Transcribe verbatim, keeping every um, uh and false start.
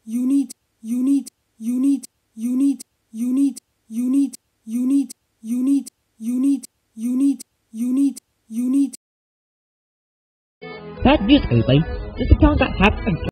you need, you need, you need, you need, you need, you need, you need, you need, you need, you need, you need, you need. Bad news, everybody. This account got hacked and